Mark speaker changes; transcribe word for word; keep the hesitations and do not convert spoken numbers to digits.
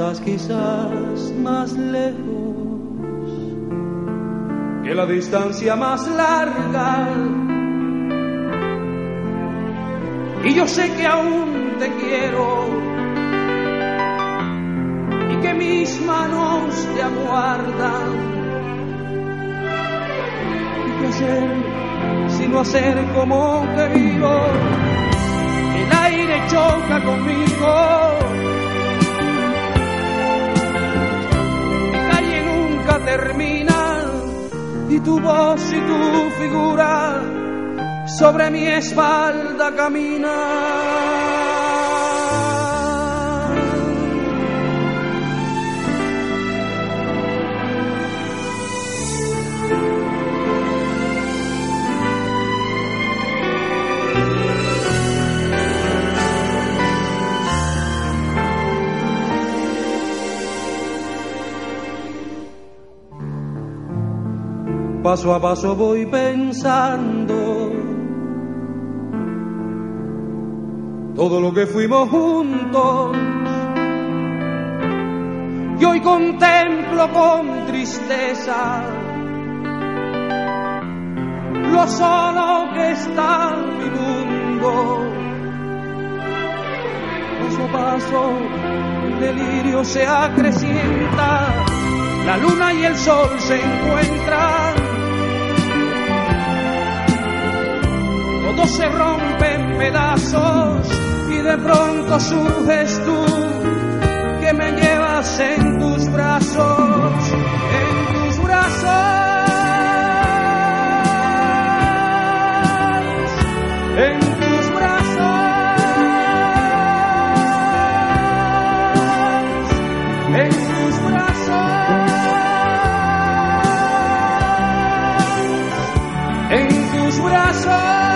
Speaker 1: estás quizás más lejos que la distancia más larga, y yo sé que aún te quiero y que mis manos te aguardan. ¿Y qué hacer sino hacer como que vivo? El aire choca conmigo, mi calle nunca termina, y tu voz y tu figura sobre mi espalda camina. Paso a paso voy pensando todo lo que fuimos juntos, y hoy contemplo con tristeza lo solo que está mi mundo. Paso a paso el delirio se acrecienta, la luna y el sol se encuentran, todo se rompe en pedazos, y de pronto surges tú, que me llevas en tus brazos, en tus brazos, en tus brazos, en tus brazos, en tus brazos.